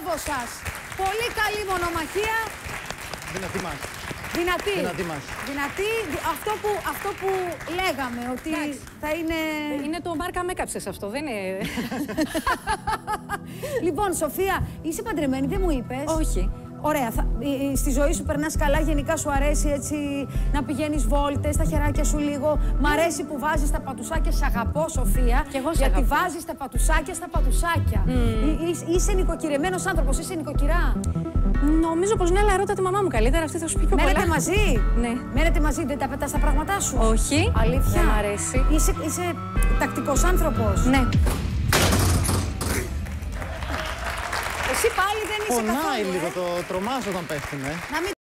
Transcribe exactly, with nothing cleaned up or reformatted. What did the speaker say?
Μπράβο σας. Πολύ καλή μονομαχία. Δυνατή μας. Δυνατή. Δυνατή μας. Δυνατή. Αυτό που, αυτό που λέγαμε, ότι Εντάξει. θα είναι... Είναι το Μάρκα με έκαψες αυτό, δεν είναι... Λοιπόν, Σοφία, είσαι παντρεμένη, δεν μου είπες. Όχι. Ωραία. Θα, ε, στη ζωή σου περνάς καλά, γενικά σου αρέσει έτσι να πηγαίνεις βόλτες, τα χεράκια σου λίγο. Μ' αρέσει που βάζεις τα πατουσάκια, σ' αγαπώ, Σοφία. Κι εγώ σ' γιατί αγαπώ. βάζεις τα πατουσάκια στα πατουσάκια. Mm. Εί, είσαι νοικοκυρεμένος άνθρωπος, είσαι νοικοκυρά. Νομίζω πως ναι, αλλά ρώτα τη μαμά μου καλύτερα, αυτή θα σου πει πιο πολλά. Μένετε μαζί. Ναι. Μένετε μαζί, δεν τα πετάς τα πράγματά σου. Όχι. Αλήθεια. Δεν μ' αρέσει. Είσαι, είσαι τακτικός άνθρωπος. Ναι. Εσύ πάλι δεν είσαι Πονάει καθόλου, λίγο, ε. το τρομάζω όταν πέφτουνε. Να μην